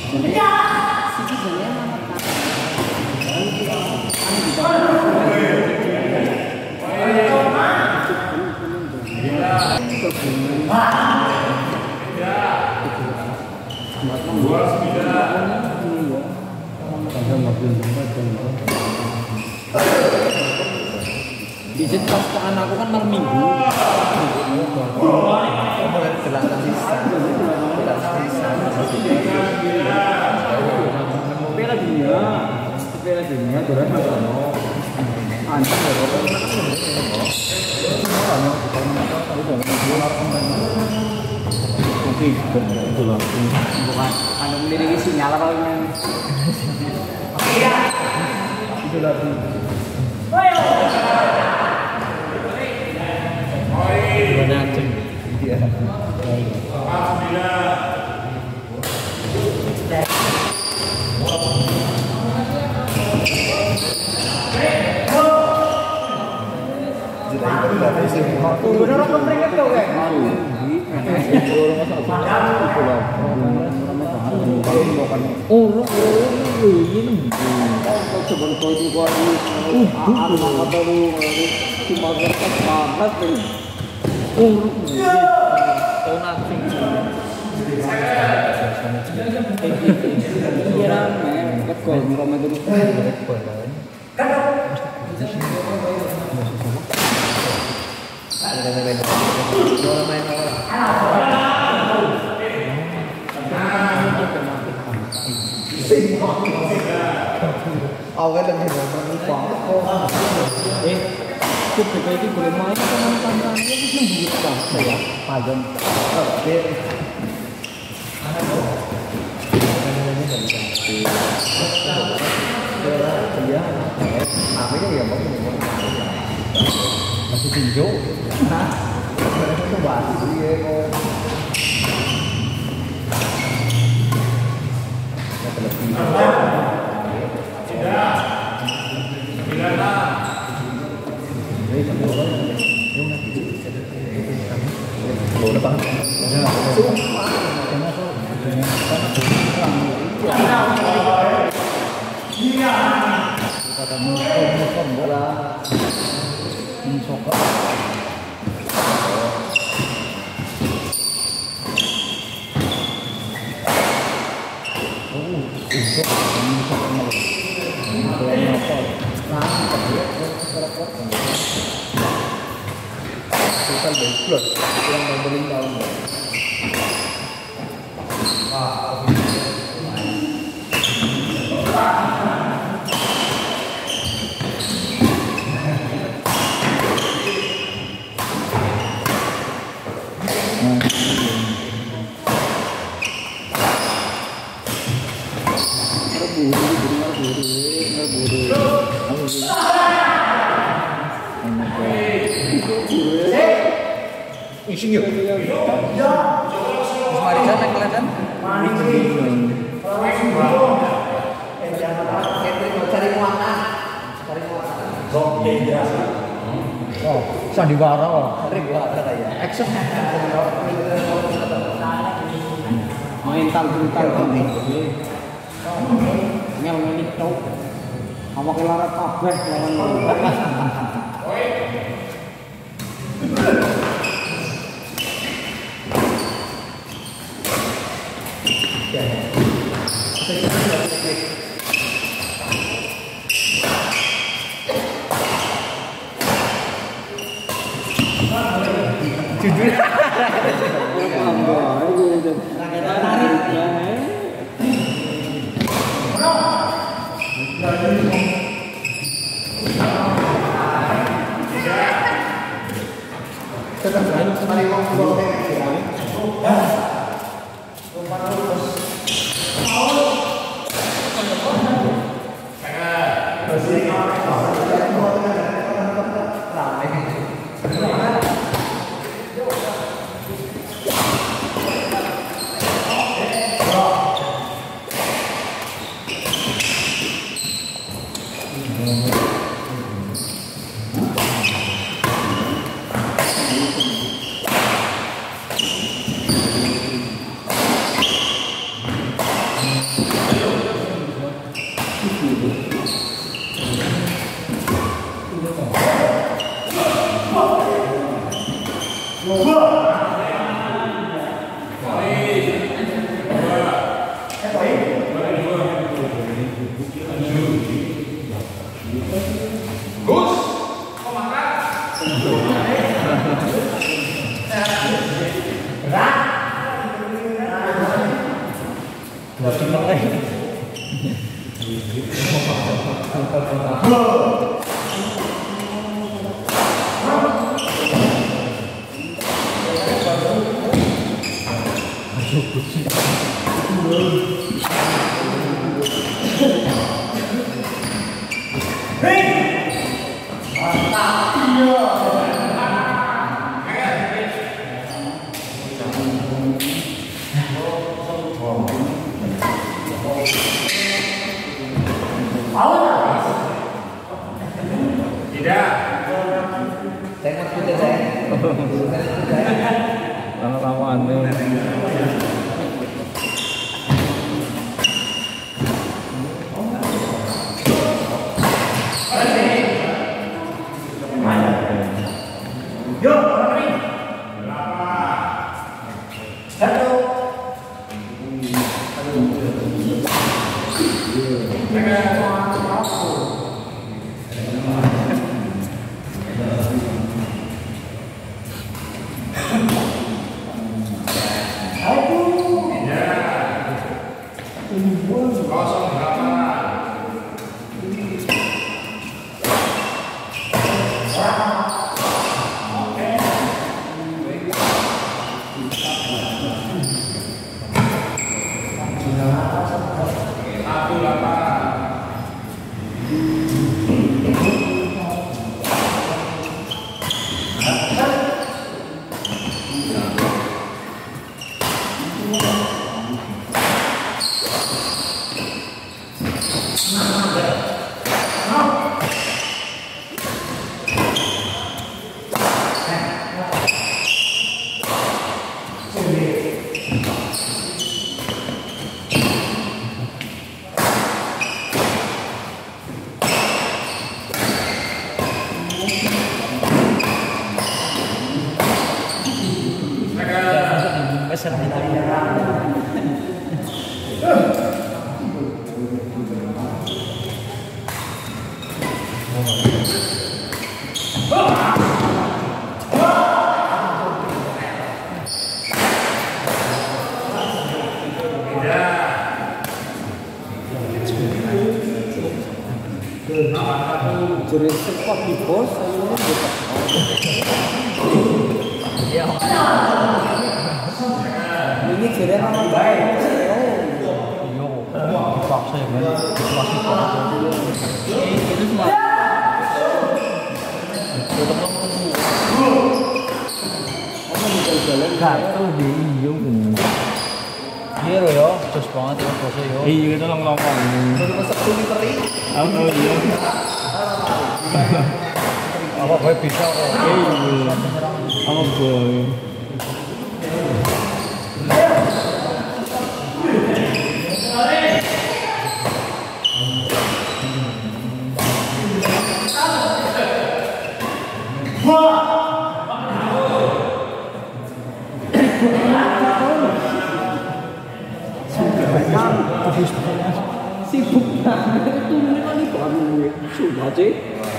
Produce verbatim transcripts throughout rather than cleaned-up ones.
Izin pas ke anakku kan malam minggu. Piala dunia, piala dunia turun sama. Anjing ya, kalau itu loh, bukan anda memiliki sinyal apa yang itu lagi. Gimana aceng? Iya. Bener apa mereka tuh kayak? Oh, ini kau sebelum kau juga ini, anak kata lu cuma kertas banget nih. Oh, kau nanti. Kira men, kau merama dulu. Awal lagi bermain lupa. Eh, kita itu boleh main teman-teman yang itu membuka saya pajang. Oke. Iya, namanya ya masih tinjau. Hah? Mereka tuh basi ya kok. Insinyur. Mari sana kelihatan. Cari muatan. Cari muatan. Oh, sandiwara. Sandiwara ya. Action. Main tanggung-tanggung nih. Ngel menit tau. Awak larat kabeh lawan. Jujur. Jadi sempat di bos ini jadi apa baik? Yo, dipaksa ya kan? Masih paksa. Itu semua. Apa nih jalan? Gatel di iyo gini. Iya loh yo, jos banget ya bosnya yo. Iya itu long-longan. Baru masak kulit teri. Oh iya. Apa boy bisa kok? Iya. Apa boy? Sibuk banget itu memang itu anu sudah sih.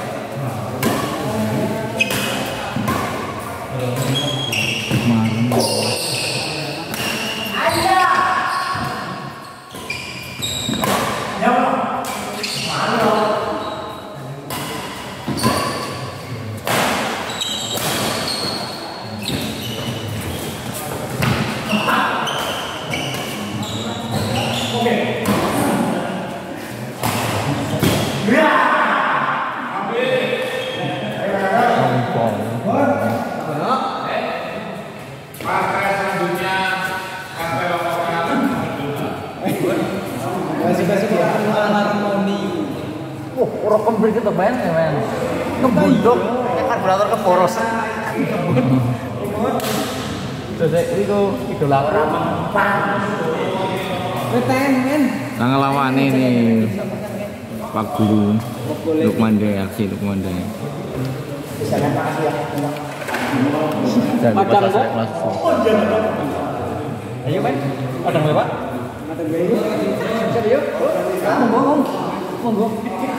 Orang pembeli kita main ya men, ngebundok, karburator keboros. Jadi itu idola orang. Beten men. Tanggal lawan ini Pak Guru Lukman Daya, aksi Lukman Daya. Bisa kan makasih ya. Jangan lupa Padang, subscribe Pak. langsung. Ayo, Pak. Padang, Pak. Monggo, monggo. Monggo.